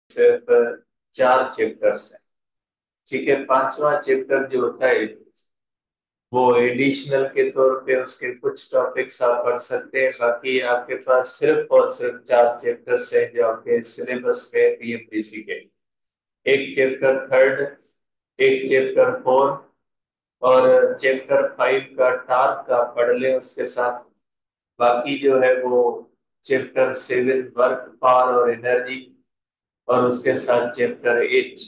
सिर्फ 4 चैप्टर्स हैं। ठीक है, पांचवा चैप्टर जो होता है वो एडिशनल के तौर पे उसके कुछ टॉपिक्स आप पढ़ सकते हैं। बाकी आपके पास सिर्फ और सिर्फ 4 चैप्टर्स हैं जो आपके सिलेबस में पीएमडीसी के। एक चैप्टर थर्ड, एक चैप्टर फोर्थ, और चैप्टर 5 का टास्क का पढ़ लें उसके साथ। बाकी जो है वो चैप्टर 7 वर्क पावर और एनर्जी, और उसके साथ चैप्टर 8,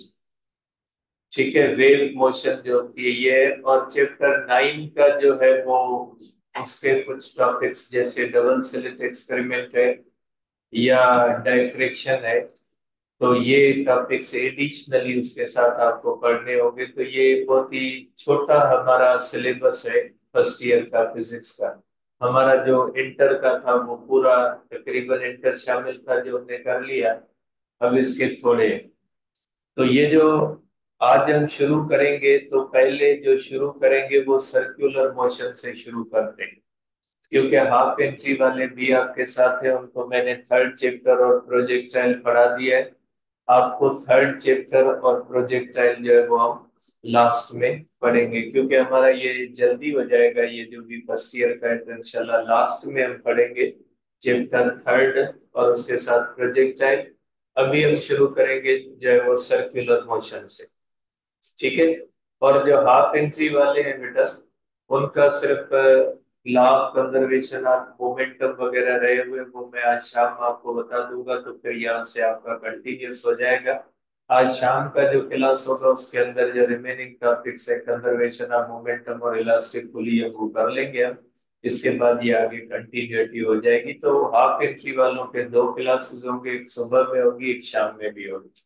ठीक है, वेव मोशन जो होती है ये है। और चैप्टर 9 का जो है वो उसके कुछ टॉपिक्स जैसे डबल स्लिट एक्सपेरिमेंट है या डाइफ्रेक्शन है, तो ये टॉपिक्स एडिशनली उसके साथ आपको पढ़ने होंगे। तो ये बहुत ही छोटा हमारा सिलेबस है फर्स्ट ईयर का फिजिक्स का। हमारा जो इंटर का था वो पूरा तकरीबन इंटर शामिल था जो हमने कर लिया। अब इसके थोड़े, तो ये जो आज हम शुरू करेंगे, तो पहले जो शुरू करेंगे वो सर्कुलर मोशन से शुरू करते हैं। क्योंकि हाफ एंट्री वाले भी आपके साथ है, उनको मैंने थर्ड चैप्टर और प्रोजेक्टाइल पढ़ा दिया है। आपको थर्ड चैप्टर और प्रोजेक्टाइल जो है वो हम लास्ट में पढ़ेंगे, क्योंकि हमारा ये जल्दी हो जाएगा। ये जो भी फर्स्ट ईयर का है तो इंशाल्लाह लास्ट में हम पढ़ेंगे चैप्टर थर्ड और उसके साथ प्रोजेक्टाइल। अभी हम शुरू करेंगे जो है वो सर्कुलर मोशन से। ठीक है, और जो हाफ एंट्री वाले हैं बेटा, उनका सिर्फ law of conservation of momentum वगैरह रहे हुए वो मैं आज शाम आपको बता दूंगा, तो फिर यहाँ से आपका कंटिन्यूस हो जाएगा। आज शाम का जो क्लास होगा उसके अंदर जो रिमेनिंग टॉपिक्स है कंजर्वेशन ऑफ मोमेंटम और इलास्टिक पुली है वो कर लेंगे हम। इसके बाद ये आगे कंटिन्यूटी हो जाएगी। तो हाफ एंट्री वालों के 2 क्लासेस होंगे, एक सुबह में होगी एक शाम में भी होगी।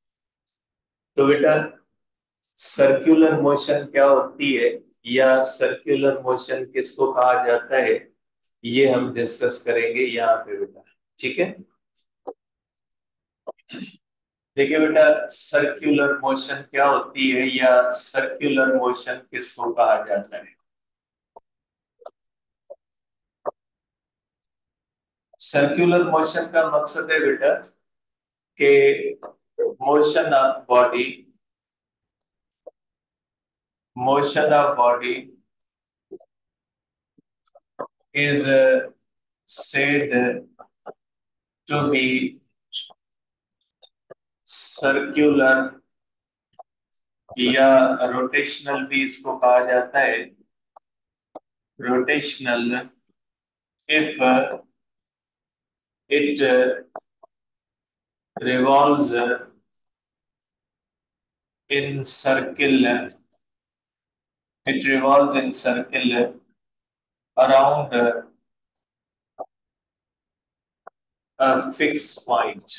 तो बेटा सर्कुलर मोशन क्या होती है या सर्कुलर मोशन किसको कहा जाता है, ये हम डिस्कस करेंगे यहाँ पे बेटा। ठीक है, देखिए बेटा, सर्कुलर मोशन क्या होती है या सर्कुलर मोशन किसको कहा जाता है। सर्कुलर मोशन का मकसद है बेटा कि motion of body, motion of body is said to be circular या रोटेशनल भी इसको कहा जाता है। Rotational if it revolves in circle, it revolves in circle around a fixed point।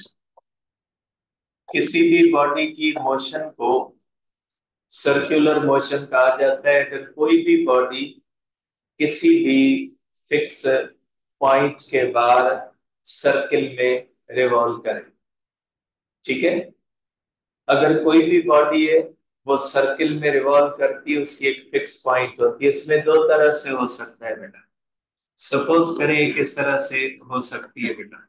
किसी भी बॉडी की मोशन को सर्कुलर मोशन कहा जाता है अगर कोई भी बॉडी किसी भी फिक्स पॉइंट के बाहर सर्किल में रिवॉल्व करे। ठीक है, अगर कोई भी बॉडी है वो सर्किल में रिवॉल्व करती है, उसकी एक फिक्स पॉइंट होती है। इसमें 2 तरह से हो सकता है बेटा। सपोज करें किस तरह से हो सकती है बेटा,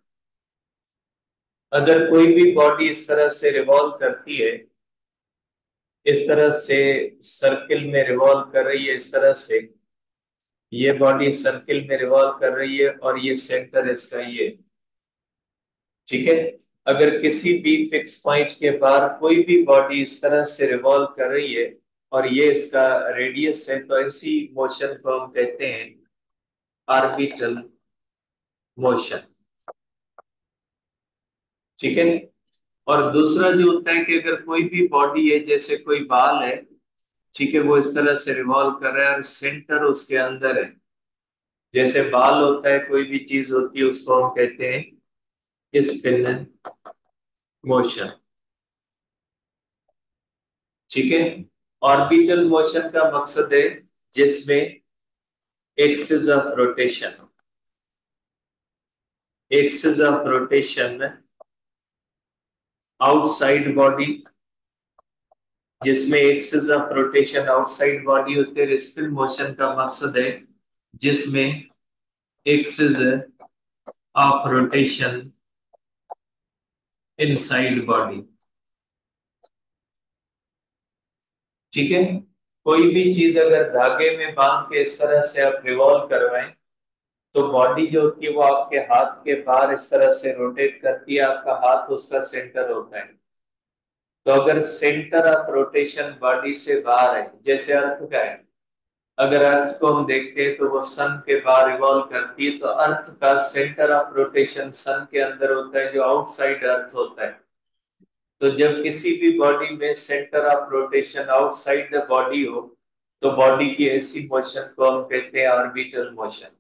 अगर कोई भी बॉडी इस तरह से रिवॉल्व करती है, इस तरह से सर्किल में रिवॉल्व कर रही है, इस तरह से ये बॉडी सर्किल में रिवॉल्व कर रही है और ये सेंटर इसका ये। ठीक है, अगर किसी भी फिक्स पॉइंट के बाहर कोई भी बॉडी इस तरह से रिवॉल्व कर रही है और ये इसका रेडियस है, तो ऐसी मोशन को हम कहते हैं ऑर्बिटल मोशन। ठीक है, और दूसरा जो होता है कि अगर कोई भी बॉडी है, जैसे कोई बाल है, ठीक है, वो इस तरह से रिवॉल्व कर रहा है और सेंटर उसके अंदर है। जैसे बाल होता है, कोई भी चीज होती है, उसको हम कहते हैं स्पिन मोशन। ठीक है, ऑर्बिटल मोशन का मकसद है जिसमें axis of rotation, axis of rotation outside body, जिसमें axis of rotation outside body होते हैं। स्पिन मोशन का मकसद है जिसमें axis of rotation inside body. ठीक है। कोई भी चीज अगर धागे में बांध के इस तरह से आप रिवॉल्व करवाएं तो बॉडी जो होती है वो आपके हाथ के बाहर इस तरह से रोटेट करती है, आपका हाथ उसका सेंटर होता है। तो अगर सेंटर ऑफ रोटेशन बॉडी से बाहर है, जैसे अर्थ का है, अगर अर्थ को हम देखते हैं तो वो सन के बाहर रिवॉल्व करती है, तो अर्थ का सेंटर ऑफ रोटेशन सन के अंदर होता है, जो आउटसाइड अर्थ होता है। तो जब किसी भी बॉडी में centre of rotation outside the body हो तो बॉडी की ऐसी मोशन को हम कहते हैं ऑर्बिटल मोशन।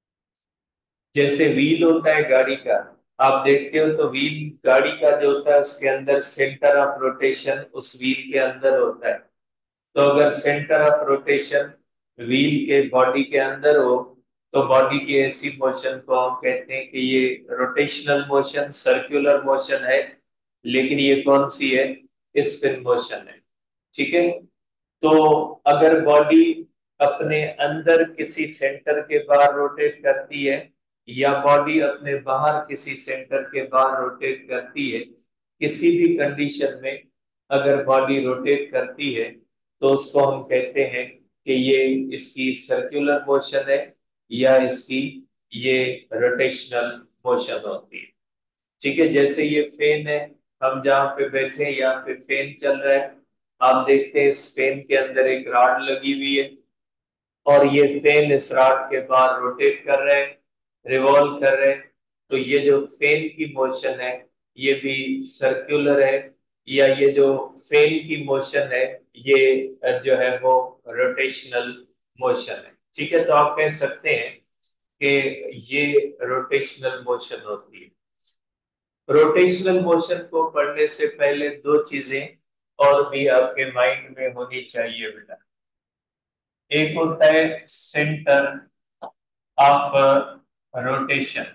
जैसे व्हील होता है गाड़ी का, आप देखते हो तो व्हील गाड़ी का जो होता है उसके अंदर सेंटर ऑफ रोटेशन उस व्हील के अंदर होता है। तो अगर सेंटर ऑफ रोटेशन व्हील के बॉडी के अंदर हो तो बॉडी की ऐसी मोशन को हम कहते हैं कि ये रोटेशनल मोशन, सर्कुलर मोशन है, लेकिन ये कौन सी है? स्पिन मोशन है। ठीक है। तो अगर बॉडी अपने अंदर किसी सेंटर के बाहर रोटेट करती है या बॉडी अपने बाहर किसी सेंटर के बाहर रोटेट करती है, किसी भी कंडीशन में अगर बॉडी रोटेट करती है तो उसको हम कहते हैं कि ये इसकी सर्कुलर मोशन है या इसकी ये रोटेशनल मोशन होती है। ठीक है। जैसे ये फैन है, हम जहाँ पे बैठे हैं यहाँ पे फैन चल रहा है, आप देखते हैं इस फैन के अंदर एक रॉड लगी हुई है और ये फैन इस रॉड के बाहर रोटेट कर रहे हैं, रिवॉल्व कर रहे हैं। तो ये जो फैन की मोशन है ये भी सर्कुलर है, या ये जो फैन की मोशन है ये जो है वो रोटेशनल मोशन है। ठीक है। तो आप कह सकते हैं कि ये रोटेशनल मोशन होती है। रोटेशनल मोशन को पढ़ने से पहले दो चीजें और भी आपके माइंड में होनी चाहिए बेटा। एक होता है सेंटर ऑफ रोटेशन।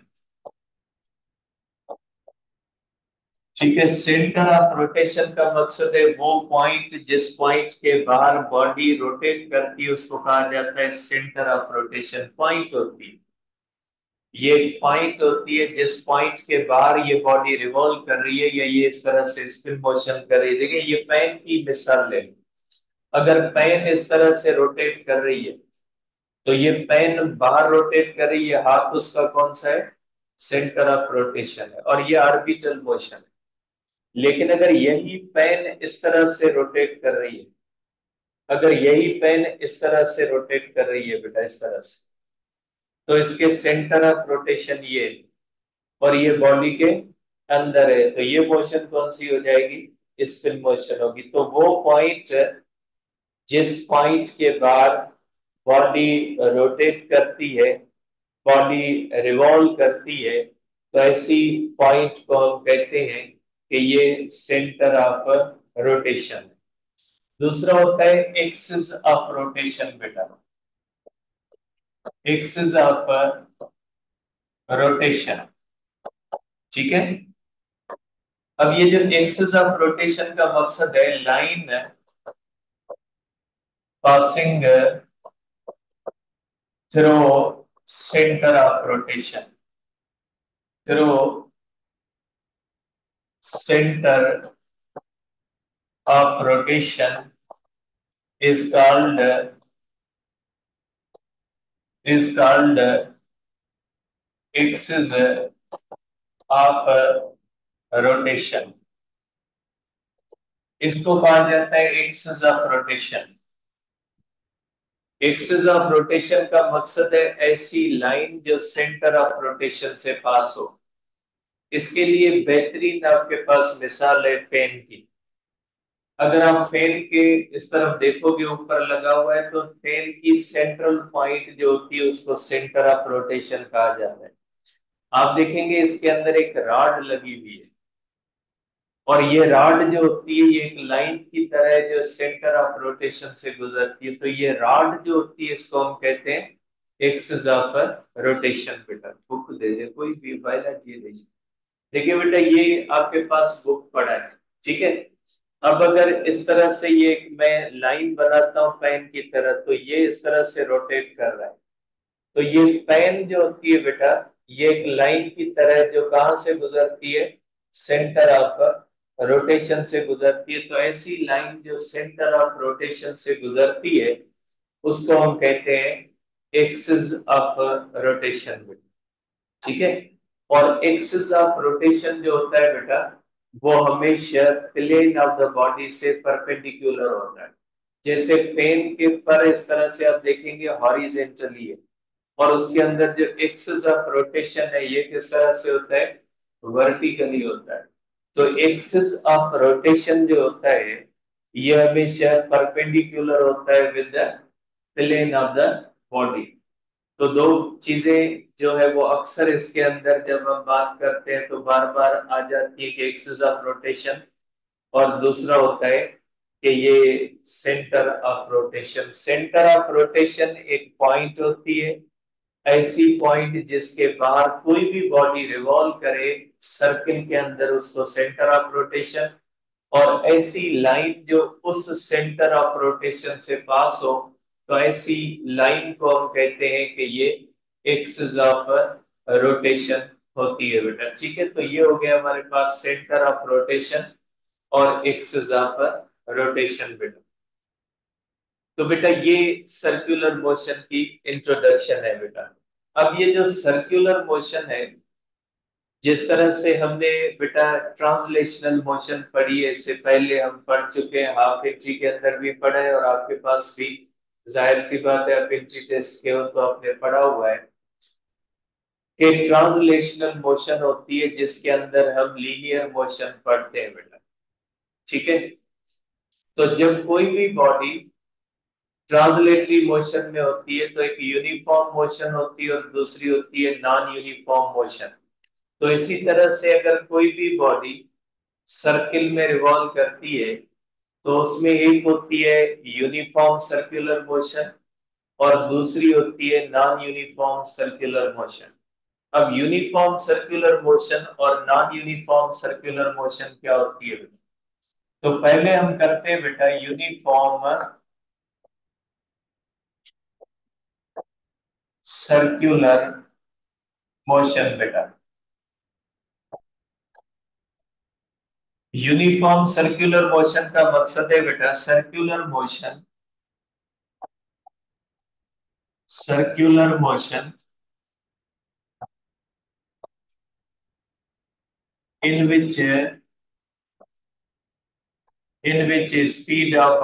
ठीक है। सेंटर ऑफ रोटेशन का मकसद है वो पॉइंट जिस पॉइंट के बाहर बॉडी रोटेट करती है उसको कहा जाता है सेंटर ऑफ रोटेशन। पॉइंट होती है, ये पॉइंट होती है जिस पॉइंट के बाहर ये बॉडी रिवॉल्व कर रही है या ये इस तरह से स्पिन मोशन कर रही है। देखिए ये पेन की मिसाल ले, अगर पेन इस तरह से रोटेट कर रही है तो ये पेन बाहर रोटेट कर रही है, हाथ उसका कौन सा है? सेंटर ऑफ रोटेशन है, और ये ऑर्बिटल मोशन है। लेकिन अगर यही पेन इस तरह से रोटेट कर रही है, अगर यही पेन इस तरह से रोटेट कर रही है बेटा, इस तरह से, तो इसके सेंटर ऑफ रोटेशन ये है और ये बॉडी के अंदर है, तो ये मोशन कौन सी हो जाएगी? स्पिन मोशन होगी। तो वो पॉइंट जिस पॉइंट के बाद बॉडी रोटेट करती है, बॉडी रिवॉल्व करती है, तो ऐसी पॉइंट को हम कहते हैं कि ये सेंटर ऑफ रोटेशन है। दूसरा होता है एक्सिस ऑफ रोटेशन बेटा। Axis of rotation. ठीक है। अब ये जो एक्सिस ऑफ रोटेशन का मकसद है line passing through centre of rotation, through centre of rotation is called is called axis of rotation। इसको कहा जाता है axis of rotation. Axis of rotation का मकसद है ऐसी लाइन जो सेंटर ऑफ रोटेशन से पास हो। इसके लिए बेहतरीन आपके पास मिसाल है फैन की। अगर आप फैन के इस तरफ देखोगे ऊपर लगा हुआ है, तो फैन की सेंट्रल पॉइंट जो होती है उसको सेंटर ऑफ रोटेशन कहा जाता है। आप देखेंगे इसके अंदर एक रॉड लगी हुई है और ये रॉड जो होती है ये एक लाइन की तरह है जो सेंटर ऑफ रोटेशन से गुजरती है। तो ये रॉड जो होती है इसको हम कहते हैं एक्सिस ऑफ रोटेशन। बेटा बुक दे दे कोई भी बायोलॉजी दे। देखिए बेटा ये आपके पास बुक पड़ा है, ठीक है। अब अगर इस तरह से ये मैं लाइन बनाता हूँ पेन की तरह, तो ये इस तरह से रोटेट कर रहा है। तो ये पेन जो होती है बेटा, ये एक लाइन की तरह जो कहां से गुजरती है? सेंटर ऑफ रोटेशन से गुजरती है। तो ऐसी लाइन जो सेंटर ऑफ रोटेशन से गुजरती है उसको हम कहते हैं एक्सिस ऑफ रोटेशन। ठीक है। और एक्सिस ऑफ रोटेशन जो होता है बेटा वो हमेशा प्लेन ऑफ द बॉडी से परपेंडिकुलर होता है। जैसे पेन के पर इस तरह से आप देखेंगे हॉरिजेंटली है, और उसके अंदर जो एक्सिस ऑफ रोटेशन है ये किस तरह से होता है, वर्टिकली होता है। तो एक्सिस ऑफ रोटेशन जो होता है ये हमेशा परपेंडिकुलर होता है with the plane of the body. तो दो चीजें जो है वो अक्सर इसके अंदर जब हम बात करते हैं तो बार बार आ जाती है कि एक्सिस ऑफ रोटेशन, और दूसरा होता है कि ये centre of rotation. Centre of rotation एक पॉइंट होती है, ऐसी पॉइंट जिसके बाहर कोई भी बॉडी रिवॉल्व करे सर्किल के अंदर, उसको सेंटर ऑफ रोटेशन। और ऐसी लाइन जो उस सेंटर ऑफ रोटेशन से पास हो, तो ऐसी लाइन को हम कहते हैं कि ये एक्सिस ऑफ रोटेशन होती है बेटा। ठीक है, तो ये हो गया हमारे पास सेंटर ऑफ रोटेशन और एक्सिस ऑफ रोटेशन बेटा। तो बेटा ये सर्कुलर मोशन की इंट्रोडक्शन है बेटा। अब ये जो सर्कुलर मोशन है, जिस तरह से हमने बेटा ट्रांसलेशनल मोशन पढ़ी है, इससे पहले हम पढ़ चुके हैं, हाफ इंची के अंदर भी पढ़ा है और आपके पास भी जाहिर सी बात है आप इंची टेस्ट के हो तो आपने पढ़ा हुआ है कि ट्रांसलेशनल मोशन होती है जिसके अंदर हम लीनियर मोशन पढ़ते हैं बेटा। ठीक है। तो जब कोई भी बॉडी ट्रांसलेटरी मोशन में होती है तो एक यूनिफॉर्म मोशन होती है और दूसरी होती है नॉन यूनिफॉर्म मोशन। तो इसी तरह से अगर कोई भी बॉडी सर्किल में रिवॉल्व करती है तो उसमें एक होती है यूनिफॉर्म सर्कुलर मोशन और दूसरी होती है नॉन यूनिफॉर्म सर्कुलर मोशन। अब यूनिफॉर्म सर्कुलर मोशन और नॉन यूनिफॉर्म सर्कुलर मोशन क्या होती है बेटा? तो पहले हम करते हैं बेटा यूनिफॉर्म सर्कुलर मोशन बेटा। यूनिफॉर्म सर्कुलर मोशन का मकसद है बेटा circular motion in which speed of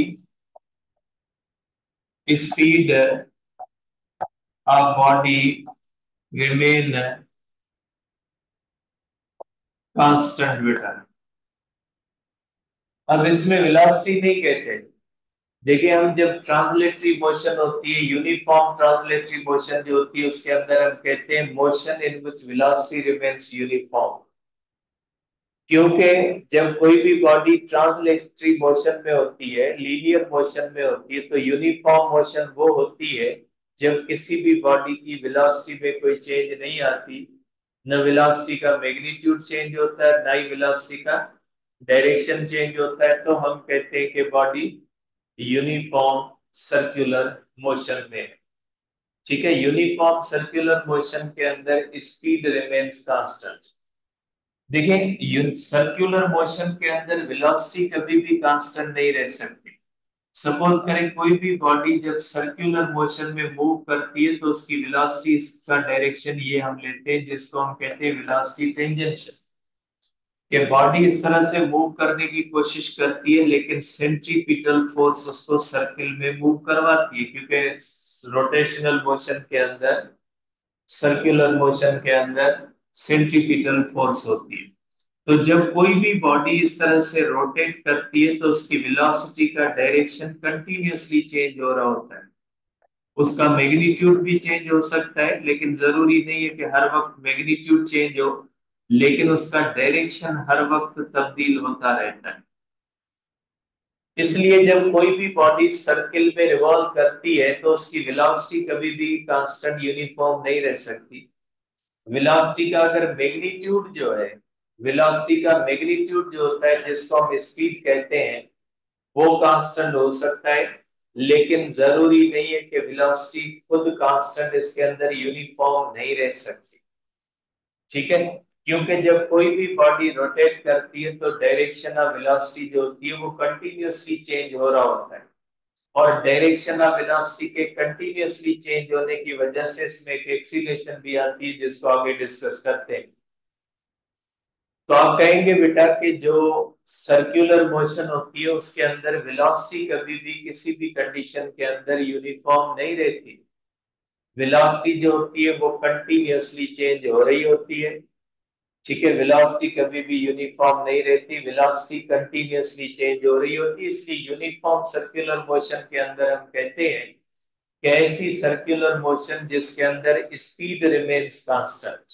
body remain constant बेटा। अब इसमें वेलोसिटी नहीं कहते। देखिए हम जब ट्रांसलेटरी मोशन होती है, यूनिफॉर्म ट्रांसलेटरी मोशन जो होती है उसके अंदर हम कहते हैं motion in which velocity remains uniform. क्योंकि जब कोई भी बॉडी ट्रांसलेटरी मोशन में होती है, लीनियर मोशन में होती है, तो यूनिफॉर्म मोशन वो होती है जब किसी भी बॉडी की वेलोसिटी में कोई चेंज नहीं आती, न वेलोसिटी का मैग्नीट्यूड चेंज होता है ना ही वेलोसिटी का डायरेक्शन चेंज होता है, तो हम कहते हैं कि बॉडी यूनिफॉर्म सर्कुलर मोशन में है। ठीक है, यूनिफॉर्म सर्कुलर मोशन के अंदर स्पीड रिमेन्स कांस्टेंट। देखिए सर्कुलर मोशन के अंदर वेलोसिटी कभी भी कांस्टेंट नहीं रह सकती। सपोज करें कोई भी बॉडी जब सर्कुलर मोशन में मूव करती है तो उसकी वेलोसिटी का डायरेक्शन ये हम लेते हैं जिसको हम कहते हैं वेलोसिटी टेंजेंशियल। कि बॉडी इस तरह से मूव करने की कोशिश करती है लेकिन सेंट्रीपिटल फोर्स उसको सर्किल में मूव करवाती है, क्योंकि रोटेशनल मोशन के अंदर, सर्कुलर मोशन के अंदर सेंट्रीपिटल फोर्स होती है। तो जब कोई भी बॉडी इस तरह से रोटेट करती है तो उसकी वेलोसिटी का डायरेक्शन कंटिन्यूअसली चेंज हो रहा होता है। उसका मैग्नीट्यूड भी चेंज हो सकता है, लेकिन जरूरी नहीं है कि हर वक्त मैग्नीट्यूड चेंज हो, लेकिन उसका डायरेक्शन हर वक्त तब्दील होता रहता है। इसलिए जब कोई भी बॉडी सर्किल में रिवॉल्व करती है तो उसकी वेलोसिटी कभी भी कांस्टेंट यूनिफॉर्म नहीं रह सकती। वेलोसिटी का अगर मैग्नीट्यूड जो है, वेलोसिटी का मैग्नीट्यूड जो होता है जिसको हम स्पीड कहते हैं, वो कांस्टेंट हो सकता है, लेकिन जरूरी नहीं है कि वेलोसिटी खुद कांस्टेंट इसके अंदर यूनिफॉर्म नहीं रह सकती। ठीक है। क्योंकि जब कोई भी बॉडी रोटेट करती है तो डायरेक्शन ऑफ वेलोसिटी जो होती है वो कंटिन्यूअसली चेंज हो रहा होता है, और डायरेक्शन ऑफ वेलोसिटी के कंटिन्यूअसली चेंज होने की वजह से इसमें एक एक्सीलरेशन भी आती है जिसको आगे डिस्कस करते हैं। तो आप कहेंगे बेटा कि जो सर्कुलर मोशन होती है उसके अंदर वेलोसिटी कभी भी किसी भी कंडीशन के अंदर यूनिफॉर्म नहीं रहती। वेलोसिटी जो होती है वो कंटिन्यूअसली चेंज हो रही होती है। ठीक है, वेलोसिटी कभी भी यूनिफॉर्म नहीं रहती, वेलोसिटी कंटिन्यूअसली चेंज हो रही होती है। इसलिए यूनिफॉर्म सर्कुलर मोशन के अंदर हम कहते हैं कि ऐसी सर्कुलर मोशन जिसके अंदर speed remains constant,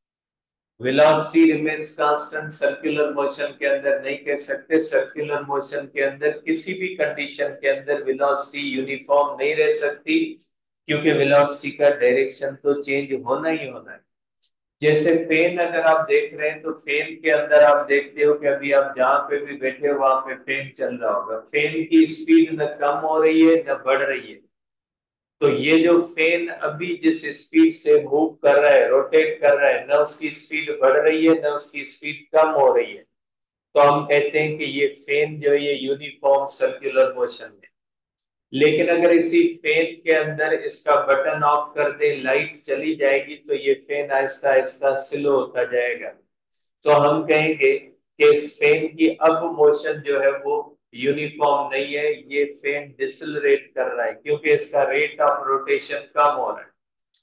velocity remains constant circular motion के अंदर नहीं कह सकते। सर्कुलर मोशन के अंदर किसी भी कंडीशन के अंदर वेलोसिटी यूनिफॉर्म नहीं रह सकती, क्योंकि वेलोसिटी का डायरेक्शन तो चेंज होना ही होना है। जैसे फैन अगर आप देख रहे हैं तो फैन के अंदर आप देखते हो कि अभी आप जहां पे भी बैठे हो वहां पे फैन चल रहा होगा, फैन की स्पीड न कम हो रही है न बढ़ रही है। तो ये जो फैन अभी जिस स्पीड से मूव कर रहा है, रोटेट कर रहा है, न उसकी स्पीड बढ़ रही है न उसकी स्पीड कम हो रही है, तो हम कहते हैं कि ये फैन जो है ये यूनिफॉर्म सर्कुलर मोशन है। लेकिन अगर इसी फैन के अंदर इसका बटन ऑफ कर दे, लाइट चली जाएगी, तो ये फैन आहिस्ता आहिस्ता स्लो होता जाएगा। तो हम कहेंगे कि इस फैन की अब मोशन जो है वो यूनिफॉर्म नहीं है, ये फैन डिसलरेट कर रहा है क्योंकि इसका रेट ऑफ रोटेशन कम हो रहा है।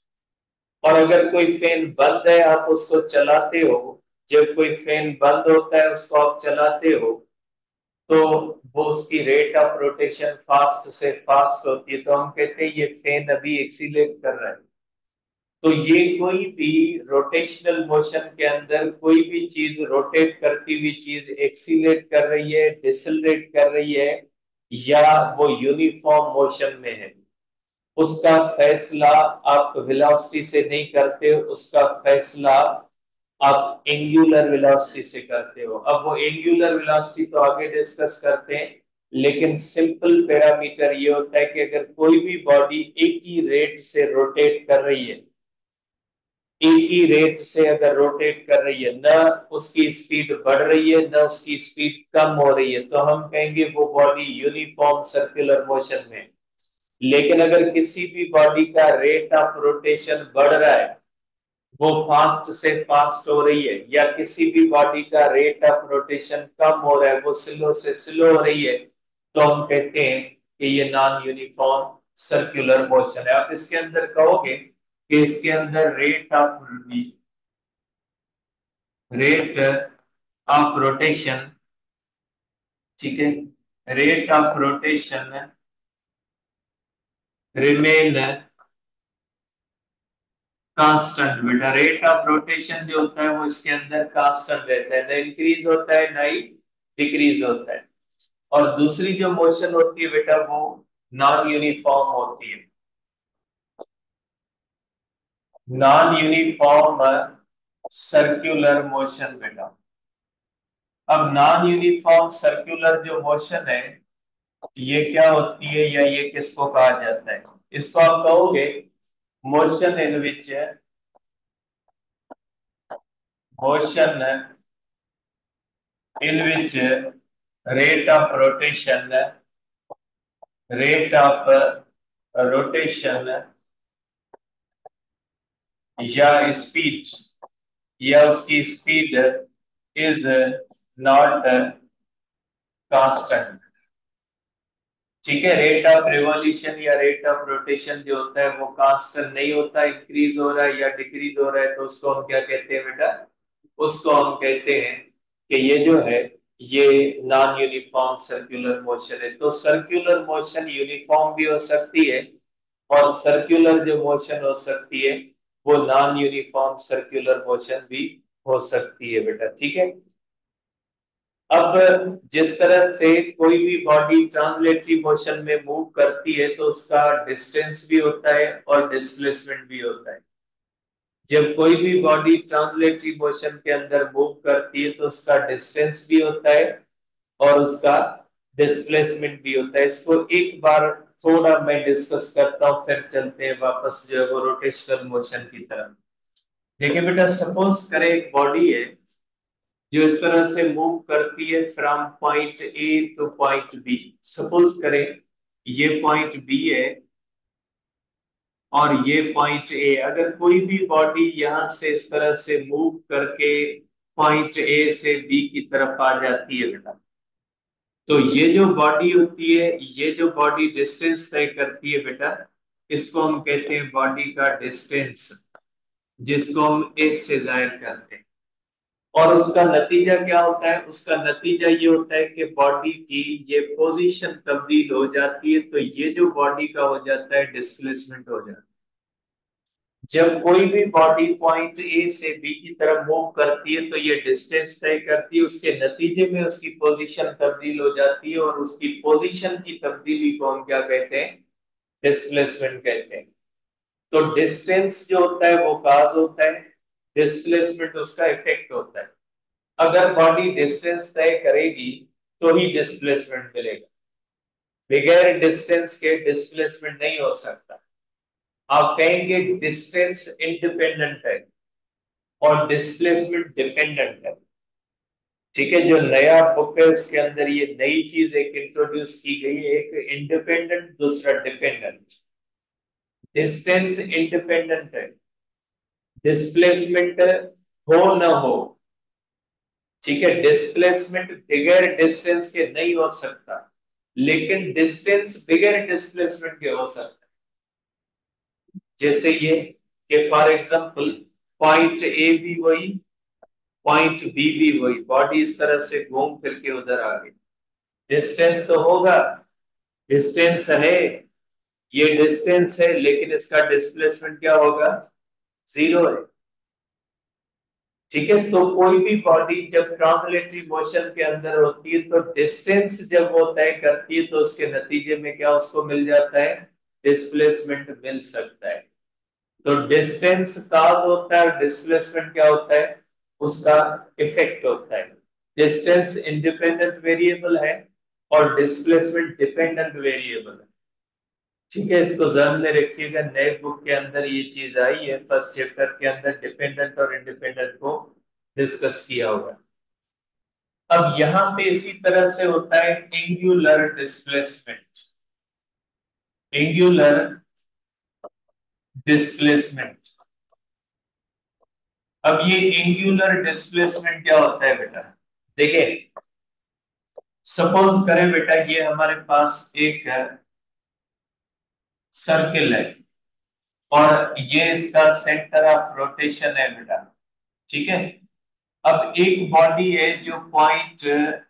और अगर कोई फैन बंद है आप उसको चलाते हो, जब कोई फैन बंद होता है उसको आप चलाते हो, तो वो उसकी रेट ऑफ रोटेशन फास्ट से फास्ट होती है, तो हम कहते हैं ये फैन अभी एक्सीलरेट कर रहा है। तो ये कोई भी रोटेशनल मोशन के अंदर कोई भी चीज रोटेट करती हुई चीज एक्सीलरेट कर रही है, डिसलरेट कर रही है, या वो यूनिफॉर्म मोशन में है, उसका फैसला आप वेलोसिटी से नहीं करते, उसका फैसला आप एंगुलर वेलोसिटी से करते हो। अब वो एंगुलर वेलोसिटी तो आगे डिस्कस करते हैं, लेकिन सिंपल पैरामीटर ये होता है कि अगर कोई भी बॉडी एक ही रेट से रोटेट कर रही है, एक ही रेट से अगर रोटेट कर रही है, न उसकी स्पीड बढ़ रही है न उसकी स्पीड कम हो रही है, तो हम कहेंगे वो बॉडी यूनिफॉर्म सर्कुलर मोशन में। लेकिन अगर किसी भी बॉडी का रेट ऑफ रोटेशन बढ़ रहा है, वो फास्ट से फास्ट हो रही है, या किसी भी बॉडी का रेट ऑफ रोटेशन कम हो रहा है, वो स्लो से स्लो हो रही है, तो हम कहते हैं कि ये नॉन यूनिफॉर्म सर्कुलर मोशन है। आप इसके अंदर कहोगे कि इसके अंदर रेट ऑफ रोटेशन, ठीक है, rate of rotation remain constant. बेटा रेट ऑफ रोटेशन जो होता है वो इसके अंदर कांस्टेंट रहता है, ना इंक्रीज होता है ना ही डिक्रीज होता है। और दूसरी जो मोशन होती है बेटा वो नॉन यूनिफॉर्म होती है, नॉन यूनिफॉर्म सर्कुलर मोशन बेटा। अब नॉन यूनिफॉर्म सर्कुलर जो मोशन है ये क्या होती है, या ये किसको कहा जाता है? इसको आप कहोगे motion in which, motion in which rate of rotation, rate of rotation या स्पीड, या उसकी स्पीड इज नॉट कांस्टेंट। ठीक है, रेट ऑफ रिवॉल्यूशन या रेट ऑफ रोटेशन जो होता है वो कांस्टेंट नहीं होता, इंक्रीज हो रहा है या डिक्रीज हो रहा है, तो उसको हम क्या कहते हैं बेटा? उसको हम कहते हैं कि ये जो है ये नॉन यूनिफॉर्म सर्कुलर मोशन है। तो सर्कुलर मोशन यूनिफॉर्म भी हो सकती है, और सर्कुलर जो मोशन हो सकती है वो नॉन यूनिफॉर्म सर्कुलर मोशन भी हो सकती है बेटा। ठीक है, अब जिस तरह से कोई भी बॉडी ट्रांसलेटरी मोशन में मूव करती है तो उसका डिस्टेंस भी होता है और डिस्प्लेसमेंट भी होता है। जब कोई भी बॉडी ट्रांसलेटरी मोशन के अंदर मूव करती है तो उसका डिस्टेंस भी होता है और उसका डिस्प्लेसमेंट भी होता है। इसको एक बार थोड़ा मैं डिस्कस करता हूँ, फिर चलते हैं वापस जो है वो रोटेशनल मोशन की तरफ। देखिए बेटा, सपोज करें एक बॉडी है जो इस तरह से मूव करती है from point A to point B. Suppose करें ये पॉइंट बी है और ये पॉइंट ए। अगर कोई भी बॉडी यहां से इस तरह से मूव करके पॉइंट ए से बी की तरफ आ जाती है बेटा, तो ये जो बॉडी होती है, ये जो बॉडी डिस्टेंस तय करती है बेटा, इसको हम कहते हैं बॉडी का डिस्टेंस, जिसको हम एस से जाहिर करते हैं। और उसका नतीजा क्या होता है? उसका नतीजा ये होता है कि बॉडी की ये पोजीशन तब्दील हो जाती है, तो ये जो बॉडी का हो जाता है डिस्प्लेसमेंट हो जाता है। जब कोई भी बॉडी पॉइंट ए से बी की तरफ मूव करती है तो ये डिस्टेंस तय करती है, उसके नतीजे में उसकी पोजीशन तब्दील हो जाती है, और उसकी पोजीशन की तब्दीली को हम क्या कहते हैं? डिस्प्लेसमेंट कहते हैं। तो डिस्टेंस जो होता है वो काज होता है, डिस्प्लेसमेंट उसका इफेक्ट होता है। अगर बॉडी डिस्टेंस तय करेगी तो ही डिस्प्लेसमेंट मिलेगा, बगैर डिस्टेंस के डिस्प्लेसमेंट नहीं हो सकता। आप कहेंगे डिस्टेंस इंडिपेंडेंट है और डिस्प्लेसमेंट डिपेंडेंट है। ठीक है, जो नया बुक है उसके अंदर ये नई चीज एक इंट्रोड्यूस की गई है, एक इंडिपेंडेंट, दूसरा डिपेंडेंट। डिस्टेंस इंडिपेंडेंट है, डिस्प्लेसमेंट हो न हो, ठीक है, डिस्प्लेसमेंट बिगैर डिस्टेंस के नहीं हो सकता, लेकिन डिस्टेंस बिगैर डिस्प्लेसमेंट के हो सकता है। जैसे ये कि फॉर एग्जांपल पॉइंट ए भी वही, पॉइंट बी भी वही, बॉडी इस तरह से घूम फिर के उधर आ गई, डिस्टेंस तो होगा, डिस्टेंस है, ये डिस्टेंस है, लेकिन इसका डिस्प्लेसमेंट क्या होगा? जीरो है। ठीक है, तो कोई भी बॉडी जब ट्रांसलेटरी मोशन के अंदर होती है तो डिस्टेंस जब वो तय करती है तो उसके नतीजे में क्या उसको मिल जाता है? डिस्प्लेसमेंट मिल सकता है। तो डिस्टेंस काज होता है, डिस्प्लेसमेंट क्या होता है? उसका इफेक्ट होता है। डिस्टेंस इंडिपेंडेंट वेरिएबल है और डिस्प्लेसमेंट डिपेंडेंट वेरिएबल है। ठीक है, इसको ध्यान में रखिएगा, नए बुक के अंदर ये चीज आई है, फर्स्ट चैप्टर के अंदर डिपेंडेंट और इंडिपेंडेंट को डिस्कस किया हुआ है। अब यहां पे इसी तरह से होता है एंगुलर डिस्प्लेसमेंट। Angular displacement. अब ये एंगुलर डिस्प्लेसमेंट क्या होता है बेटा? देखिए, सपोज करें बेटा ये हमारे पास एक सर्किल है और ये इसका सेंटर ऑफ रोटेशन है बेटा। ठीक है, अब एक बॉडी है जो पॉइंट,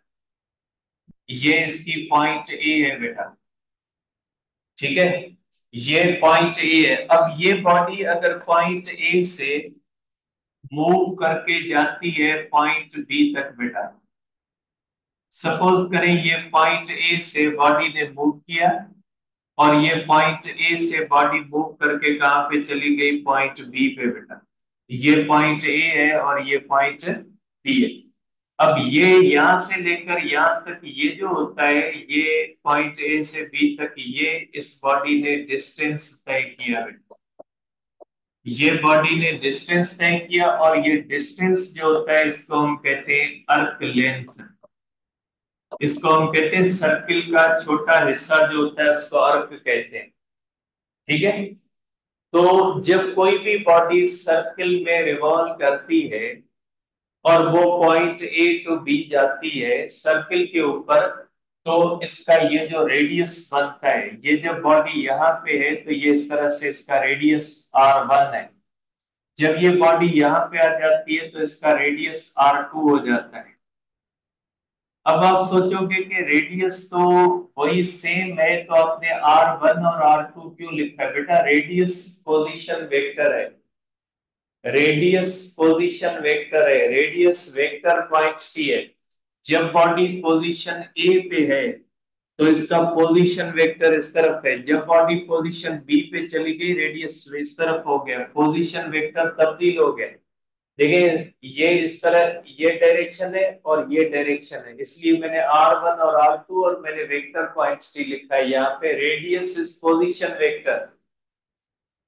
ये इसकी पॉइंट ए है बेटा। ठीक है, ये पॉइंट ए है। अब ये बॉडी अगर पॉइंट ए से मूव करके जाती है पॉइंट बी तक बेटा, सपोज करें ये पॉइंट ए से बॉडी ने मूव किया और ये पॉइंट ए से बॉडी मूव करके कहां पे चली गई? पॉइंट बी पे बेटा। ये पॉइंट ए है और ये पॉइंट बी है। अब ये यहां से लेकर यहां तक ये जो होता है, ये पॉइंट ए से बी तक, ये इस बॉडी ने डिस्टेंस तय किया बेटा। ये बॉडी ने डिस्टेंस तय किया और ये डिस्टेंस जो होता है इसको हम कहते हैं अर्क लेंथ। इसको हम कहते हैं सर्किल का छोटा हिस्सा जो होता है उसको अर्क कहते हैं। ठीक है, तो जब कोई भी बॉडी सर्किल में रिवॉल्व करती है और वो पॉइंट ए टू बी जाती है सर्किल के ऊपर, तो इसका ये जो रेडियस बनता है, ये जब बॉडी यहाँ पे है तो ये इस तरह से इसका रेडियस R1 है। जब ये बॉडी यहाँ पे आ जाती है तो इसका रेडियस R2 हो जाता है। अब आप सोचोगे कि रेडियस तो वही सेम है, तो आपने R1 और R2 क्यों लिखा है? बेटा रेडियस पोजीशन वेक्टर है, रेडियस पोजीशन वेक्टर है, रेडियस वेक्टर क्वांटिटी है। जब बॉडी पोजीशन ए पे है तो इसका पोजीशन वेक्टर इस तरफ है, जब बॉडी पोजीशन बी पे चली गई रेडियस इस तरफ हो गया, पोजीशन वेक्टर तब्दील हो गया। देखिए, ये इस तरह ये डायरेक्शन है और ये डायरेक्शन है, इसलिए मैंने R1 और R2 और मैंने वेक्टर क्वांटिटी लिखा है यहाँ पे, रेडियस इज पोजीशन वेक्टर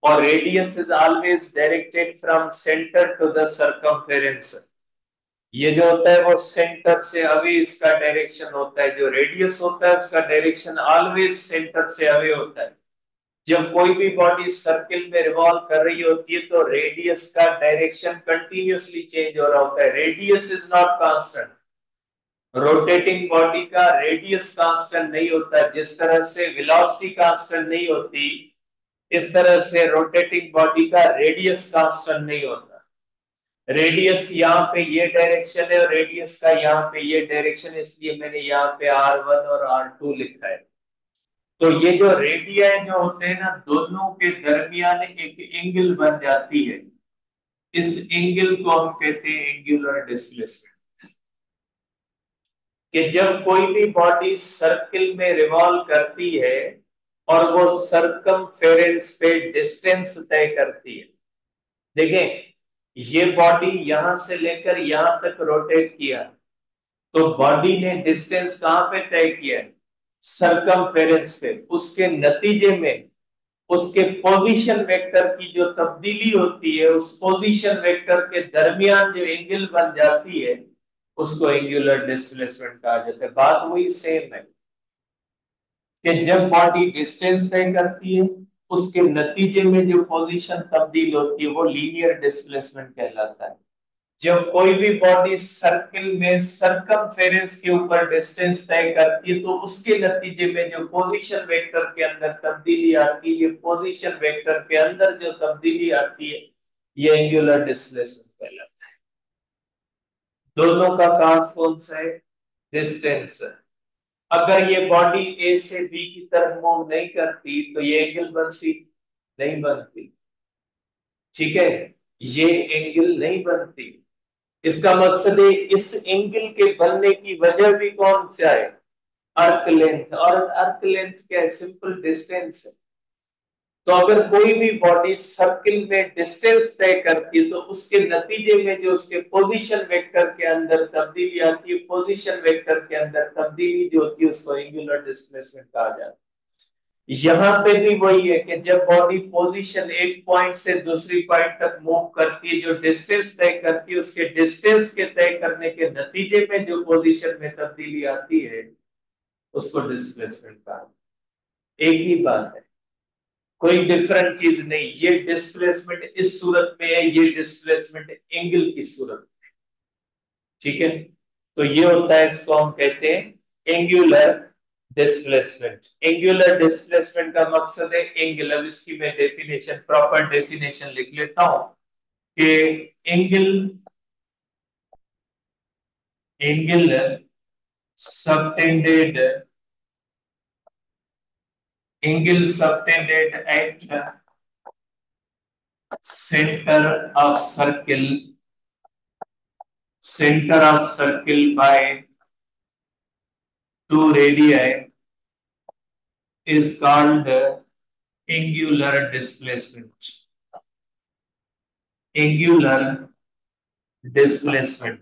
और radius is always directed from centre to the circumference. ये जो होता है वो सेंटर से अवे इसका डायरेक्शन होता है, जो रेडियस होता है उसका डायरेक्शन ऑलवेज सेंटर से अवे होता है। जब कोई भी बॉडी सर्किल में रिवॉल्व कर रही होती है तो रेडियस का डायरेक्शन कंटिन्यूअसली चेंज हो रहा होता है, radius is not constant. Rotating body का रेडियस कांस्टेंट नहीं होता, जिस तरह से वेलोसिटी कांस्टेंट नहीं होती इस तरह से रोटेटिंग बॉडी का रेडियस कांस्टेंट नहीं होता। रेडियस यहाँ पे ये डायरेक्शन है और रेडियस का यहाँ पे ये डायरेक्शन है, इसलिए मैंने यहाँ पे R1 और R2 लिखा है। तो ये जो रेडियाई जो होते हैं ना दोनों के दरमियान एक एंगल बन जाती है, इस एंगल को हम कहते हैं एंगुलर डिस्प्लेसमेंट। कि जब कोई भी बॉडी सर्किल में रिवॉल्व करती है और वो सर्कमफेरेंस पे डिस्टेंस तय करती है। देखें, ये बॉडी यहां से लेकर यहां तक रोटेट किया तो बॉडी ने डिस्टेंस कहां पे तय किया है? सर्कमफेरेंस पे। उसके नतीजे में उसके पोजीशन वेक्टर की जो तब्दीली होती है उस पोजीशन वेक्टर के दरमियान जो एंगल बन जाती है उसको एंगुलर डिस्प्लेसमेंट कहा जाता है। बात वही सेम है कि जब बॉडी डिस्टेंस तय करती है उसके नतीजे में जो पोजीशन तब्दील होती है वो लीनियर डिस्प्लेसमेंट कहलाता है। जब कोई भी बॉडी सर्किल में सर्कमफेरेंस के ऊपर डिस्टेंस तय करती है तो उसके नतीजे में जो पोजीशन वेक्टर के अंदर तब्दीली आती है, ये पोजीशन वेक्टर के अंदर जो तब्दीली आती है ये एंगुलर डिस्प्लेसमेंट कहलाता है। दोनों का काज कौन सा है? डिस्टेंस। अगर ये बॉडी ए से बी की तरफ मूव नहीं करती तो ये एंगल बनती नहीं बनती, ठीक है, ये एंगल नहीं बनती। इसका मकसद है इस एंगल के बनने की वजह भी कौन सा है? अर्क लेंथ। और अर्क लेंथ क्या है? सिंपल डिस्टेंस है। तो अगर कोई भी बॉडी सर्किल में डिस्टेंस तय करती है तो उसके नतीजे में जो उसके पोजीशन वेक्टर के अंदर तब्दीली आती है, पोजीशन वेक्टर के अंदर तब्दीली जो होती है उसको एंगुलर डिस्प्लेसमेंट कहा जाता है। यहाँ पे भी वही है कि जब बॉडी पोजीशन एक पॉइंट से दूसरी पॉइंट तक मूव करती है, जो डिस्टेंस तय करती है उसके डिस्टेंस के तय करने के नतीजे में जो पोजीशन में तब्दीली आती है उसको डिस्प्लेसमेंट कहा जाता है। एक ही बात है, कोई डिफरेंट चीज नहीं। ये डिस्प्लेसमेंट इस सूरत में है, ये डिस्प्लेसमेंट एंगल की सूरत में, ठीक है। तो ये होता है, इसको हम कहते हैं एंगुलर डिस्प्लेसमेंट। एंगुलर डिस्प्लेसमेंट का मकसद है एंगल। अब इसकी मैं डेफिनेशन, प्रॉपर डेफिनेशन लिख लेता हूं कि angle angle subtended angle subtended at centre of circle, center of circle by two radii is called angular displacement. Angular displacement,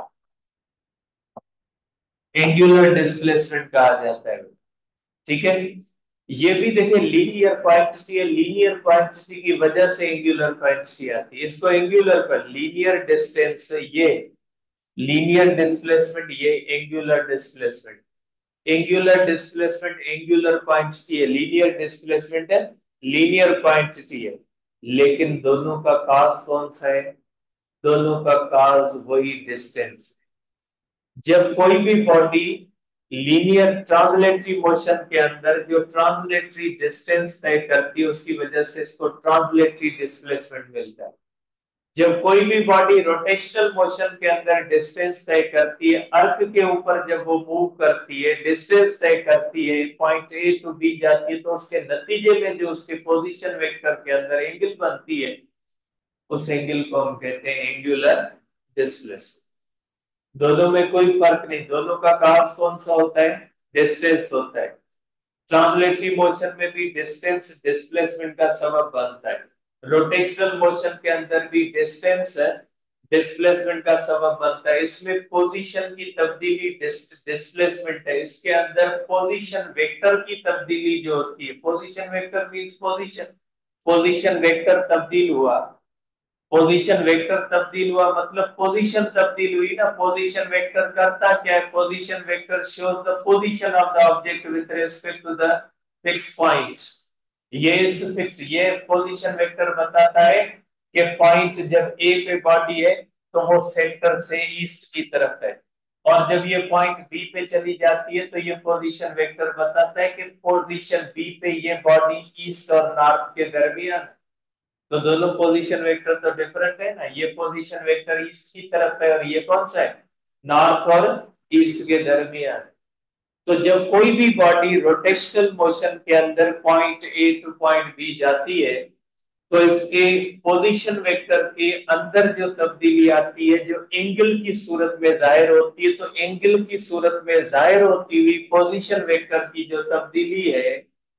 angular displacement कहा जाता है, ठीक है। ये भी देखिए लीनियर क्वांटिटी है, लीनियर क्वांटिटी की वजह से एंगुलर क्वांटिटी आती है। इसको एंगुलर पर लीनियर डिस्टेंस, ये लीनियर डिस्प्लेसमेंट, ये angular displacement. Angular displacement angular quantity है, लीनियर डिस्प्लेसमेंट है लीनियर क्वांटिटी है, लेकिन दोनों का काज कौन सा है? दोनों का काज वही डिस्टेंस। जब कोई भी बॉडी लीनियर ट्रांसलेटरी मोशन के अंदर जो ट्रांसलेटरी डिस्टेंस तय करती है उसकी वजह से इसको ट्रांसलेटरी डिस्प्लेसमेंट मिलता है। जब कोई भी बॉडी रोटेशनल मोशन के अंदर डिस्टेंस तय करती है, अर्क के ऊपर जब वो मूव करती है, डिस्टेंस तय करती है, पॉइंट ए टू बी जाती है, तो उसके नतीजे में जो उसके पोजीशन वेक्टर के अंदर एंगल बनती है उस एंगल को हम कहते हैं एंगुलर डिस्प्लेसमेंट। दोनों में कोई फर्क नहीं, दोनों का काज कौन सा होता है? डिस्टेंस होता है। ट्रांसलेटरी मोशन में भी डिस्टेंस डिस्प्लेसमेंट का सबब बनता है, रोटेशनल मोशन के अंदर भी डिस्टेंस डिस्प्लेसमेंट का सबब बनता है। इसमें पोजीशन की तब्दीली डिस्प्लेसमेंट है, इसके अंदर पोजीशन वेक्टर की तब्दीली जो होती है, position vector means position, position vector तब्दील हुआ, पोजीशन वेक्टर तब्दील हुआ मतलब पोजीशन तब्दील हुई ना। पोजीशन वेक्टर करता क्या है, position vector shows the position of the object with respect to the fix point. ये पोजीशन वेक्टर बताता है कि पॉइंट जब ए पे बॉडी है तो वो सेंटर से ईस्ट की तरफ है, और जब ये पॉइंट बी पे चली जाती है तो ये पोजीशन वेक्टर बताता है कि पोजीशन बी पे ये बॉडी ईस्ट और नॉर्थ के दरमियान है। तो दोनों पोजीशन वेक्टर तो डिफरेंट है ना, ये पोजीशन वेक्टर ईस्ट की तरफ है और ये कौन सा है, नॉर्थ और ईस्ट के दरमियान। तो जब कोई भी बॉडी रोटेशनल मोशन के अंदर point A to point B जाती है तो इसके पोजीशन वेक्टर के अंदर जो तब्दीली आती है, जो एंगल की सूरत में जाहिर होती है, तो एंगल की सूरत में जाहिर होती हुई पोजीशन वेक्टर की जो तब्दीली है,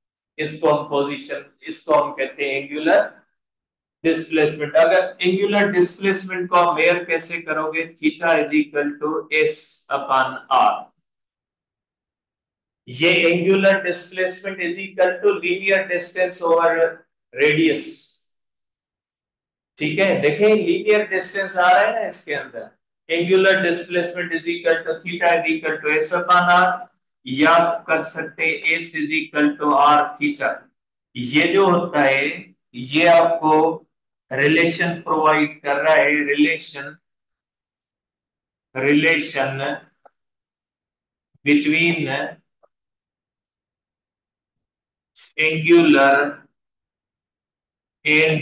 इसको हम कहते हैं एंगुलर डिस्प्लेसमेंट। अगर एंगुलर डिस्प्लेसमेंट को आप मेयर कैसे करोगे, theta is equal to S upon R. ये angular displacement is equal to linear distance over radius. ठीक है, देखें लीनियर डिस्टेंस आ रहा है ना इसके अंदर। Angular displacement is equal to theta is equal to S upon R, या कर सकते हैं S is equal to R theta. ये जो होता है ये आपको रिलेशन प्रोवाइड कर रहा है, relation relation between angular and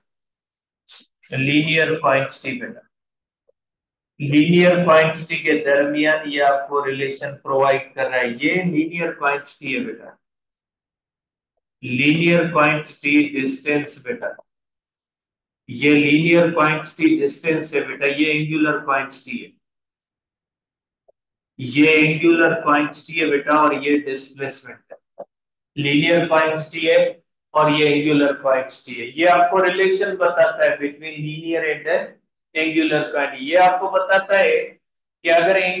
linear quantity बेटा। लीनियर क्वांटिटी के दरमियान ये आपको रिलेशन प्रोवाइड कर रहा है, ये लीनियर क्वांटिटी है बेटा, लीनियर क्वांटिटी डिस्टेंस बेटा, ये लीनियर क्वांटिटी डिस्टेंस है बेटा, ये एंगुलर क्वांटिटी है, ये एंगुलर क्वांटिटी है बेटा, और ये डिस्प्लेसमेंट है। लीनियर क्वांटिटी है और ये एंगुलर क्वांटिटी है। ये आपको रिलेशन बताता है between linear and angular quantity. ये आपको बताता है कि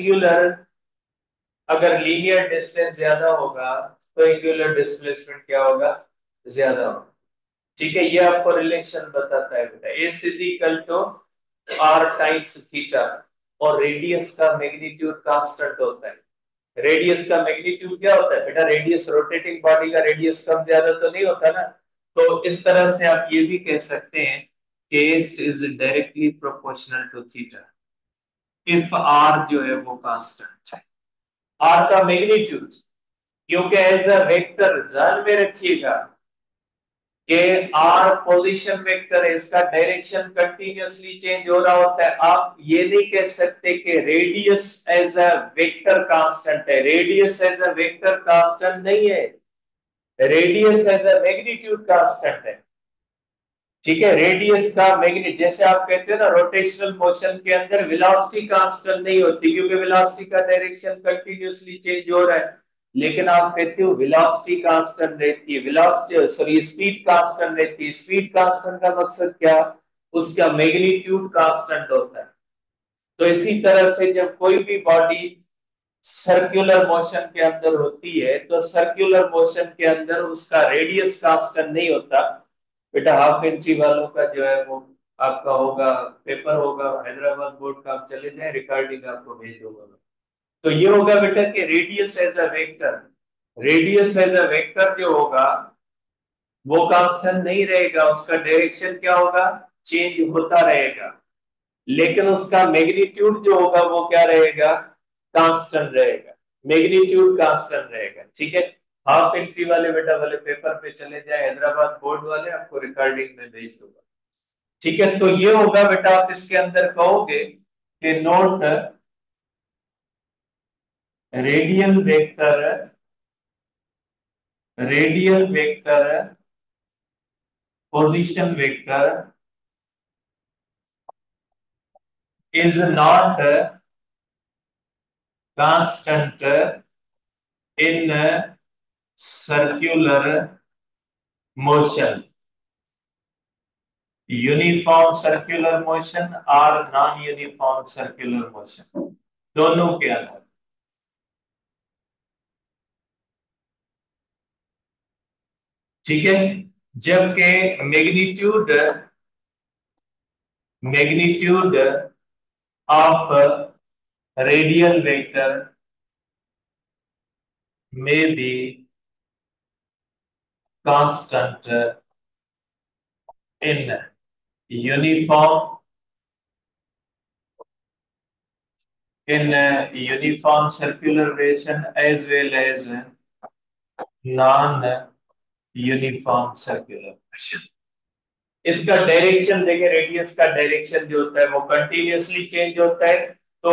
अगर लीनियर डिस्टेंस ज्यादा होगा तो एंगुलर डिस्प्लेसमेंट क्या होगा, ज्यादा होगा। ठीक है, ये आपको रिलेशन बताता है बेटा। S is equal to R times theta, और रेडियस का मैग्नीट्यूड कांस्टेंट होता है। रेडियस का मैग्नीट्यूड क्या होता है बेटा, रेडियस रोटेटिंग बॉडी का रेडियस कम ज्यादा तो नहीं होता ना। तो इस तरह से आप ये भी कह सकते हैं कि S is directly proportional to theta if R जो है वो कांस्टेंट है। आर का मैग्नीट्यूड, क्योंकि एज अ वेक्टर ध्यान में रखिएगा कि आर पोजीशन वेक्टर है, इसका डायरेक्शन कंटिन्यूअसली चेंज हो रहा होता है। आप ये नहीं कह सकते कि radius as a vector constant है, radius as a vector constant नहीं है, radius as a magnitude constant है। ठीक है, रेडियस का मैग्नीट्यूड, जैसे आप कहते हैं ना रोटेशनल मोशन के अंदर वेलोसिटी कांस्टेंट नहीं होती क्योंकि वेलोसिटी का डायरेक्शन कंटिन्यूअसली चेंज हो रहा है, लेकिन आप कहते हो वेलोसिटी कांस्टेंट रहती है, वेलोसिटी सॉरी स्पीड कांस्टेंट रहती है। स्पीड कांस्टेंट का मकसद क्या, उसका मैग्नीट्यूड कांस्टेंट होता है। तो इसी तरह से जब कोई भी बॉडी सर्कुलर मोशन के अंदर होती है तो सर्कुलर मोशन के अंदर उसका रेडियस कांस्टेंट नहीं होता बेटा। हाफ इंची वालों का जो है वो आपका होगा, पेपर होगा हैदराबाद बोर्ड का, आप चले जाए रिकॉर्डिंग आपको भेज दूंगा। तो ये होगा बेटा कि radius as a vector, radius as a vector जो होगा वो कांस्टेंट नहीं रहेगा, उसका डायरेक्शन क्या होगा, चेंज होता रहेगा, लेकिन उसका मैग्नीट्यूड जो होगा वो क्या रहेगा, कांस्टेंट रहेगा, मैग्नीट्यूड कांस्टेंट रहेगा। ठीक है, हाफ इंची वाले बेटा वाले पेपर पे चले जाए हैदराबाद बोर्ड वाले, आपको रिकॉर्डिंग में भेज दूंगा। ठीक है, तो ये होगा बेटा, आप इसके अंदर कहोगे कि not radial vector, radial vector position vector is not constant in circular motion, uniform circular motion और नॉन यूनिफॉर्म सर्कुलर मोशन दोनों के अंदर। ठीक है, जबकि magnitude magnitude of radial vector में be constant in uniform uniform circular relation as well as non uniform circular motion. इसका direction देखें, रेडियस का डायरेक्शन जो होता है वो कंटिन्यूअसली चेंज होता है। तो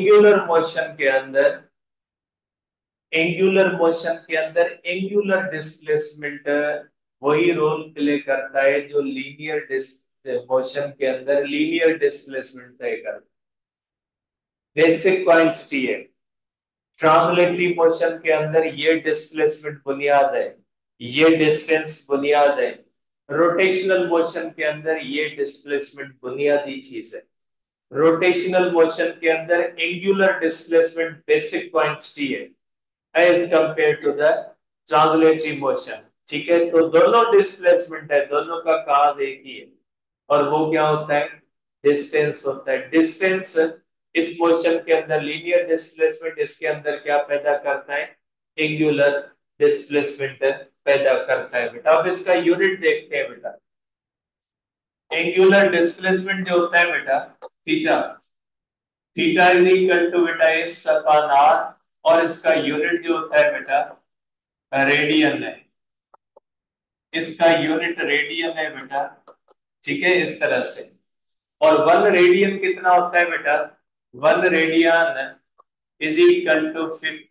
एंगुलर मोशन के अंदर एंगुलर डिस्प्लेसमेंट वही रोल प्ले करता है जो लीनियर मोशन के अंदर लीनियर डिस्प्लेसमेंट तय करता है। बेसिक क्वांटिटी है। ट्रांसलेटरी मोशन के अंदर ये डिस्प्लेसमेंट बुनियाद है, ये डिस्टेंस बुनियाद है। रोटेशनल मोशन के अंदर ये डिस्प्लेसमेंट बुनियादी चीज है। रोटेशनल मोशन के अंदर एंगुलर डिस्प्लेसमेंट बेसिक क्वांटिटी है as compare to the translatory motion. ठीक है, तो दोनों डिस्प्लेसमेंट है, दोनों का काज एक ही है, और वो क्या होता है? डिस्टेंस होता है। डिस्टेंस इस मोशन के अंदर लीनियर डिस्प्लेसमेंट, इसके अंदर क्या पैदा करता है? एंगुलर डिस्प्लेसमेंट पैदा करता है बेटा। अब इसका यूनिट देखते हैं बेटा। एंगुलर डिस्प्लेसमेंट जो होता है बेटा, theta, theta is equal to बेटा एस अपॉन आर, और इसका यूनिट जो होता है बेटा रेडियन है। इसका यूनिट रेडियन है बेटा। ठीक है, इस तरह से। और 1 रेडियन कितना होता है बेटा? 1 radian is equal to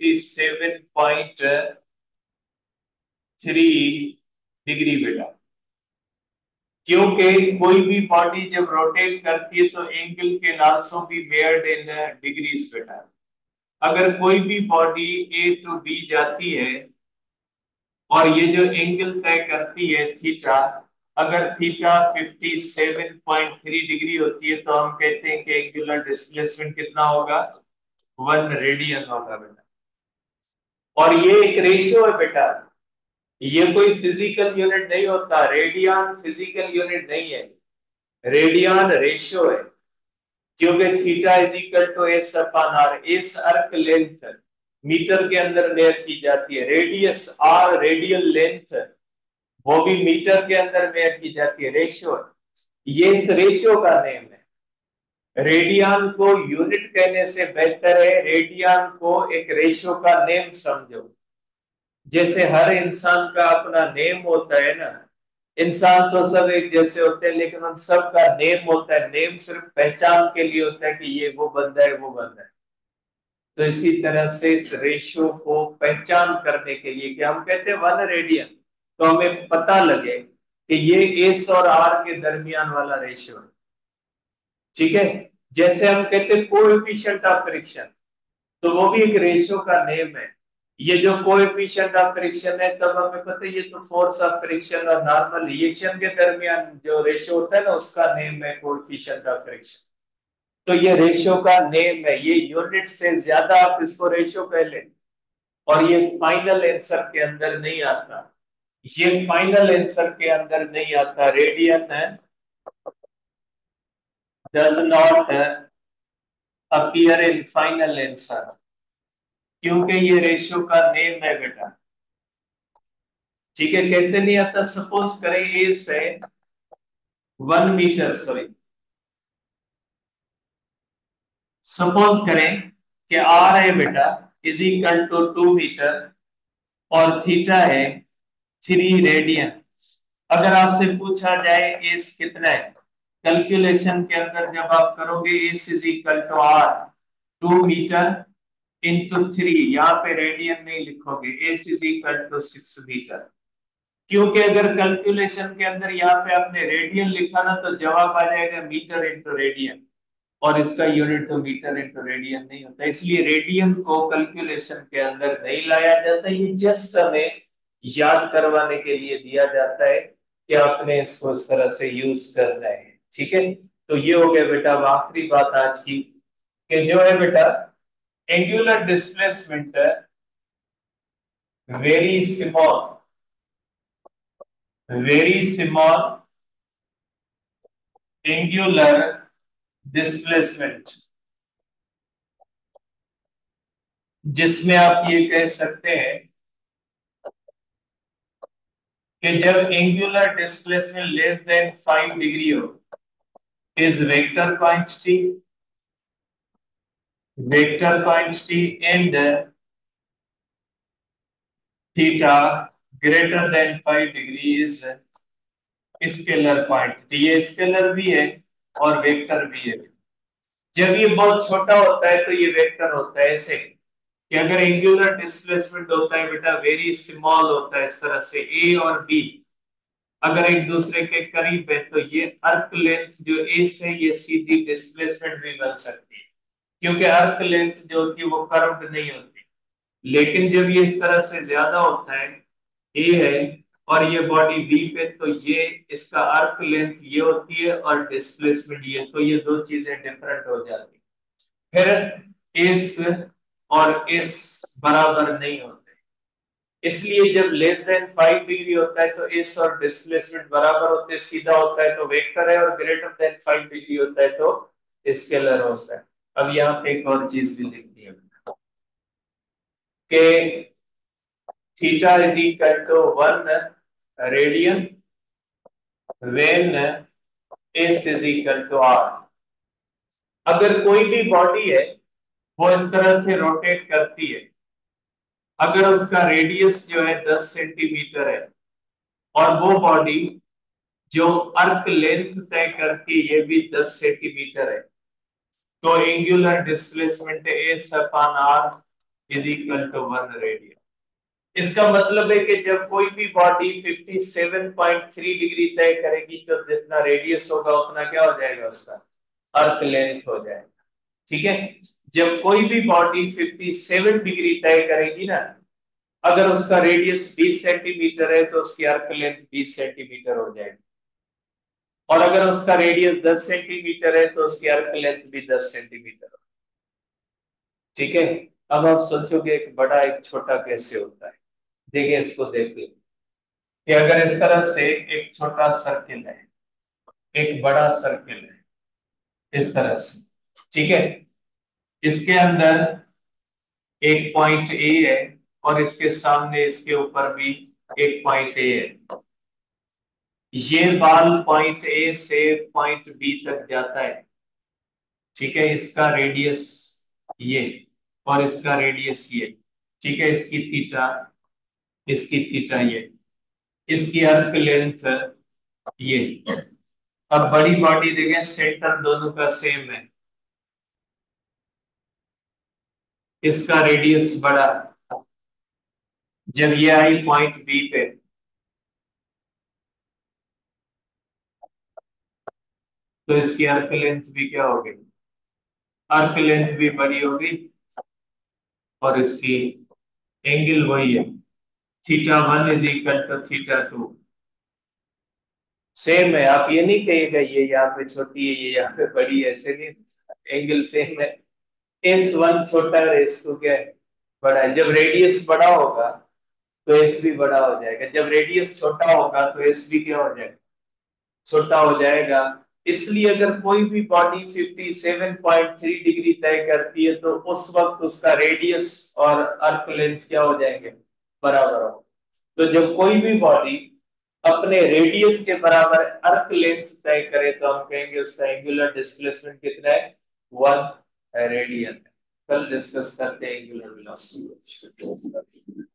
57.3 degree बेटा। क्योंकि कोई भी बॉडी जब रोटेट करती है तो angle can also be measured in degrees बेटा। अगर कोई भी बॉडी ए टू बी जाती है और ये जो एंगल तय करती है थीटा, अगर थीटा 57.3 डिग्री होती है तो हम कहते हैं कि एंगुलर डिस्प्लेसमेंट कितना होगा? 1 रेडियन होगा बेटा। और ये एक रेशियो है बेटा, ये कोई फिजिकल यूनिट नहीं होता। रेडियन फिजिकल यूनिट नहीं है, रेडियन रेशियो है। क्योंकि theta is equal to S upon R. S arc length metre के अंदर मेयर की जाती है, रेडियस आर रेडियल लेंथ वो भी मीटर के अंदर मेयर की जाती है। रेशियो है, ये इस रेशियो का नेम है। रेडियन को यूनिट कहने से बेहतर है रेडियन को एक रेशियो का नेम समझो। जैसे हर इंसान का अपना नेम होता है ना, इंसान तो सब एक जैसे होते हैं लेकिन उन सब का नेम होता है। नेम सिर्फ पहचान के लिए होता है कि ये वो बंदा है, वो बंदा है। तो इसी तरह से इस रेशियो को पहचान करने के लिए कि हम कहते हैं 1 रेडियन, तो हमें पता लगे कि ये एस और आर के दरमियान वाला रेशियो है। ठीक है, जैसे हम कहते हैं कोएफिशिएंट ऑफ फ्रिक्शन, तो वो भी एक रेशियो का नेम है। ये जो कोएफिशिएंट ऑफ फ्रिक्शन है, तब हमें पता है ये तो फोर्स ऑफ फ्रिक्शन और नॉर्मल रिएक्शन के दरमियान जो रेशियो होता है ना, उसका नेम है कोएफिशिएंट ऑफ फ्रिक्शन। तो ये रेशियो का नेम है, ये यूनिट से ज्यादा आप इसको रेशियो कह लें। और ये फाइनल आंसर के अंदर नहीं आता, ये फाइनल आंसर के अंदर नहीं आता। रेडियन है does not appear in final answer, क्योंकि ये रेशियो का नेम है बेटा। ठीक है, कैसे नहीं आता? सपोज करें ए से 1 मीटर, सॉरी, सपोज करें कि आर है बेटा इज इक्वल टू 2 मीटर और थीटा है 3 रेडियन। अगर आपसे पूछा जाए एस कितना है, कैलकुलेशन के अंदर जब आप करोगे S is equal to R 2 metre into 3, यहाँ पे रेडियन नहीं लिखोगे, S is equal to 6 metre. क्योंकि अगर कैलकुलेशन के अंदर यहाँ पे आपने रेडियन लिखा ना तो जवाब आ जाएगा मीटर इंटू रेडियन, और इसका यूनिट तो मीटर इंटू रेडियन नहीं होता। इसलिए रेडियन को कैलकुलेशन के अंदर नहीं लाया जाता, ये जस्ट हमें याद करवाने के लिए दिया जाता है कि आपने इसको इस तरह से यूज करना है। ठीक है, तो ये हो गया बेटा अब आखिरी बात आज की, कि जो है बेटा angular displacement very small very small angular displacement, जिसमें आप ये कह सकते हैं कि जब angular displacement less than 5 degree हो is vector quantity and theta greater than 5 degree is scalar quantity. ये स्केलर भी है और वेक्टर भी है। जब ये बहुत छोटा होता है तो ये वेक्टर होता है, ऐसे कि अगर एंगुलर डिस्प्लेसमेंट होता है बेटा वेरी स्मॉल होता है, इस तरह से ए और बी अगर एक दूसरे के करीब है तो ये अर्क लेंथ जो ए से ये सीधी डिस्प्लेसमेंट भी बन सकती है, क्योंकि अर्क लेंथ जो होती है वो कर्व्ड नहीं होती। लेकिन जब ये इस तरह से ज्यादा होता है, ए है और ये बॉडी बी पे, तो ये इसका अर्क लेंथ ये होती है और डिस्प्लेसमेंट ये, तो ये दो चीजें डिफरेंट हो जाती है। फिर इस और इस बराबर नहीं होते, इसलिए जब लेस देन 5 डिग्री होता है तो इस और डिस्प्लेसमेंट बराबर होते हैं, सीधा होता है तो वेक्टर है, और ग्रेटर देन 5 डिग्री होता है तो स्केलर होता है। अब यहाँ पे एक और चीज भी लिखनी है कि theta is equal to 1 radian when S is equal to R. अगर कोई भी बॉडी है वो इस तरह से रोटेट करती है, अगर उसका रेडियस जो है 10 सेंटीमीटर है और वो बॉडी जो अर्क लेंथ तय करती है ये भी 10 सेंटीमीटर है, तो angular displacement S upon R is equal to 1 radian. इसका मतलब है कि जब कोई भी बॉडी 57.3 डिग्री तय करेगी तो जितना रेडियस होगा उतना क्या हो जाएगा, उसका अर्क लेंथ हो जाएगा। ठीक है, जब कोई भी बॉडी 57 डिग्री तय करेगी ना, अगर उसका रेडियस 20 सेंटीमीटर है तो उसकी अर्क लेंथ 20 सेंटीमीटर हो जाएगी, और अगर उसका रेडियस 10 सेंटीमीटर है तो उसकी अर्क लेंथ भी 10 सेंटीमीटर हो। ठीक है, अब आप सोचोगे एक बड़ा एक छोटा कैसे होता है। देखिए इसको देखिए कि अगर इस तरह से एक छोटा सर्किल है, एक बड़ा सर्किल है इस तरह से, ठीक है, इसके अंदर एक पॉइंट ए है और इसके सामने इसके ऊपर भी एक पॉइंट ए है। ये बाल पॉइंट ए से पॉइंट बी तक जाता है, ठीक है, इसका रेडियस ये और इसका रेडियस ये, ठीक है, इसकी थीटा ये, इसकी अर्क लेंथ ये। अब बड़ी बॉडी देखें, सेंटर दोनों का सेम है, इसका रेडियस बड़ा, जब ये आई पॉइंट बी पे तो इसकी अर्क लेंथ भी क्या होगी, अर्क लेंथ भी बड़ी होगी, और इसकी एंगल वही है, theta 1 is equal to theta 2। Same है, आप ये नहीं कहिएगा ये यहाँ पे छोटी है ये यहाँ पे बड़ी है, ऐसे नहीं, एंगल सेम है। S1 छोटा है, S2 क्या है, बड़ा है। जब रेडियस बड़ा होगा तो एस भी बड़ा हो जाएगा, जब रेडियस छोटा होगा तो एस भी क्या हो जाएगा, छोटा हो जाएगा। इसलिए अगर कोई भी बॉडी 57.3 डिग्री तय करती है तो उस वक्त उसका रेडियस और अर्क लेंथ क्या हो जाएंगे, बराबर हो। तो जब कोई भी बॉडी अपने रेडियस के बराबर अर्क लेंथ तय करे तो हम कहेंगे उसका एंगुलर डिस्प्लेसमेंट कितना है, 1 रेडियन। कल डिस्कस करते हैं एंगुलर वेलोसिटी।